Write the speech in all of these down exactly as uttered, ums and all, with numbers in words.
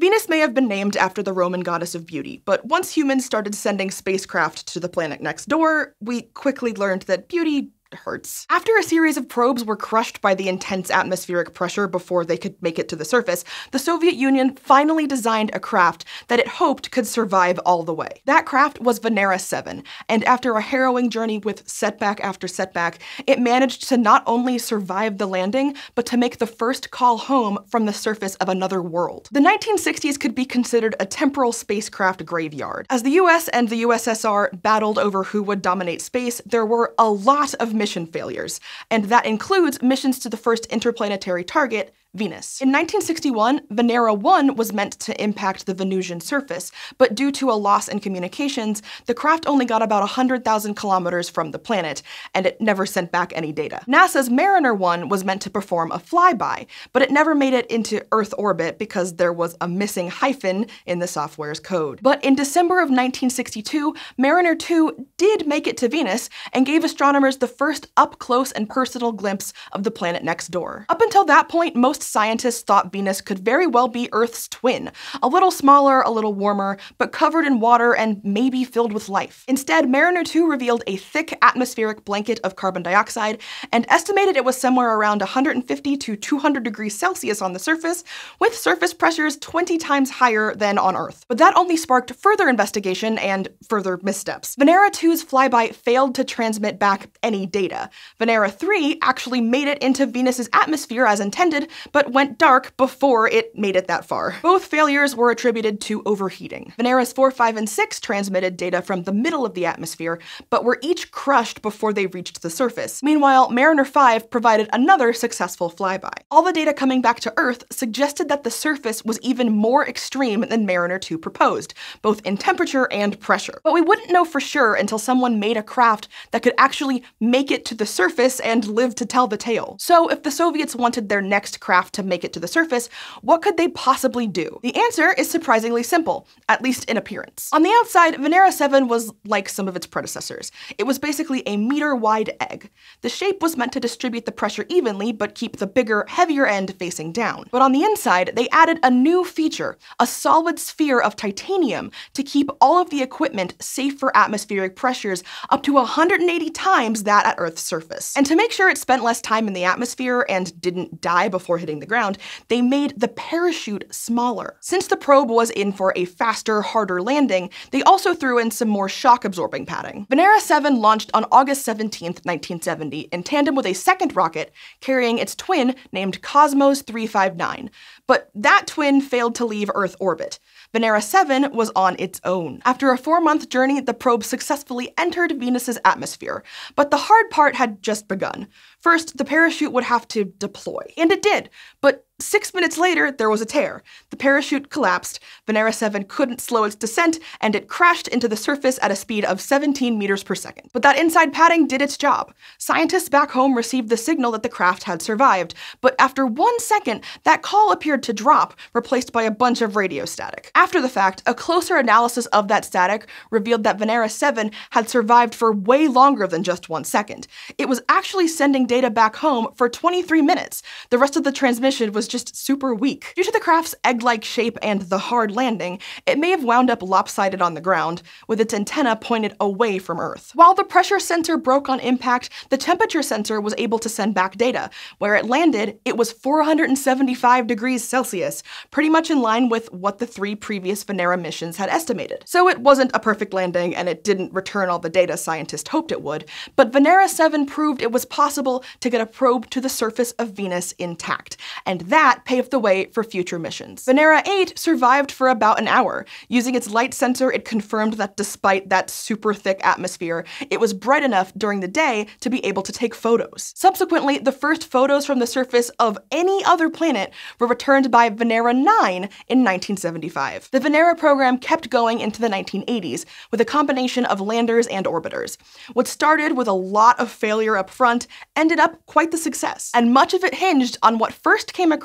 Venus may have been named after the Roman goddess of beauty, but once humans started sending spacecraft to the planet next door, we quickly learned that beauty hurts. After a series of probes were crushed by the intense atmospheric pressure before they could make it to the surface, the Soviet Union finally designed a craft that it hoped could survive all the way. That craft was Venera seven, and after a harrowing journey with setback after setback, it managed to not only survive the landing, but to make the first call home from the surface of another world. The nineteen sixties could be considered a temporal spacecraft graveyard. As the U S and the U S S R battled over who would dominate space, there were a lot of mission failures, and that includes missions to the first interplanetary target, Venus. In nineteen sixty-one, Venera one was meant to impact the Venusian surface, but due to a loss in communications, the craft only got about one hundred thousand kilometers from the planet, and it never sent back any data. NASA's Mariner one was meant to perform a flyby, but it never made it into Earth orbit because there was a missing hyphen in the software's code. But in December of nineteen sixty-two, Mariner two did make it to Venus and gave astronomers the first up-close and personal glimpse of the planet next door. Up until that point, most scientists thought Venus could very well be Earth's twin, a little smaller, a little warmer, but covered in water and maybe filled with life. Instead, Mariner two revealed a thick atmospheric blanket of carbon dioxide and estimated it was somewhere around one hundred fifty to two hundred degrees Celsius on the surface, with surface pressures twenty times higher than on Earth. But that only sparked further investigation and further missteps. Venera two's flyby failed to transmit back any data. Venera three actually made it into Venus's atmosphere as intended, but went dark before it made it that far. Both failures were attributed to overheating. Veneras four, five, and six transmitted data from the middle of the atmosphere, but were each crushed before they reached the surface. Meanwhile, Mariner five provided another successful flyby. All the data coming back to Earth suggested that the surface was even more extreme than Mariner two proposed, both in temperature and pressure. But we wouldn't know for sure until someone made a craft that could actually make it to the surface and live to tell the tale. So if the Soviets wanted their next craft to make it to the surface, what could they possibly do? The answer is surprisingly simple, at least in appearance. On the outside, Venera seven was like some of its predecessors. It was basically a meter-wide egg. The shape was meant to distribute the pressure evenly, but keep the bigger, heavier end facing down. But on the inside, they added a new feature, a solid sphere of titanium, to keep all of the equipment safe for atmospheric pressures up to one hundred eighty times that at Earth's surface. And to make sure it spent less time in the atmosphere and didn't die before hitting the ground, they made the parachute smaller. Since the probe was in for a faster, harder landing, they also threw in some more shock-absorbing padding. Venera seven launched on August seventeenth, nineteen seventy, in tandem with a second rocket carrying its twin named Cosmos three five nine, but that twin failed to leave Earth orbit. Venera seven was on its own. After a four-month journey, the probe successfully entered Venus's atmosphere, but the hard part had just begun. First, the parachute would have to deploy, and it did, but six minutes later, there was a tear. The parachute collapsed, Venera seven couldn't slow its descent, and it crashed into the surface at a speed of seventeen meters per second. But that inside padding did its job. Scientists back home received the signal that the craft had survived, but after one second, that call appeared to drop, replaced by a bunch of radio static. After the fact, a closer analysis of that static revealed that Venera seven had survived for way longer than just one second. It was actually sending data back home for twenty-three minutes. The rest of the transmission was just super weak. Due to the craft's egg-like shape and the hard landing, it may have wound up lopsided on the ground, with its antenna pointed away from Earth. While the pressure sensor broke on impact, the temperature sensor was able to send back data. Where it landed, it was four hundred seventy-five degrees Celsius, pretty much in line with what the three previous Venera missions had estimated. So it wasn't a perfect landing, and it didn't return all the data scientists hoped it would, but Venera seven proved it was possible to get a probe to the surface of Venus intact, and that paved the way for future missions. Venera eight survived for about an hour. Using its light sensor, it confirmed that despite that super thick atmosphere, it was bright enough during the day to be able to take photos. Subsequently, the first photos from the surface of any other planet were returned by Venera nine in nineteen seventy-five. The Venera program kept going into the nineteen eighties with a combination of landers and orbiters. What started with a lot of failure up front ended up quite the success, and much of it hinged on what first came across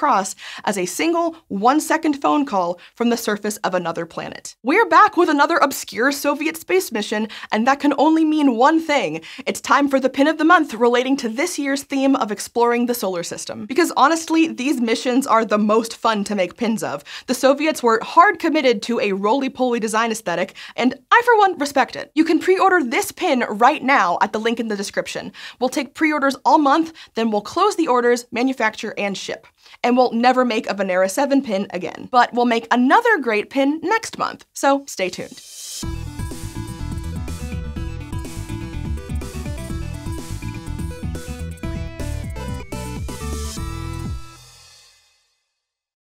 across as a single one-second phone call from the surface of another planet. We're back with another obscure Soviet space mission, and that can only mean one thing. It's time for the pin of the month relating to this year's theme of exploring the solar system. Because honestly, these missions are the most fun to make pins of. The Soviets were hard committed to a roly-poly design aesthetic, and I for one respect it. You can pre-order this pin right now at the link in the description. We'll take pre-orders all month, then we'll close the orders, manufacture, and ship. And we'll never make a Venera seven pin again. But we'll make another great pin next month, so stay tuned.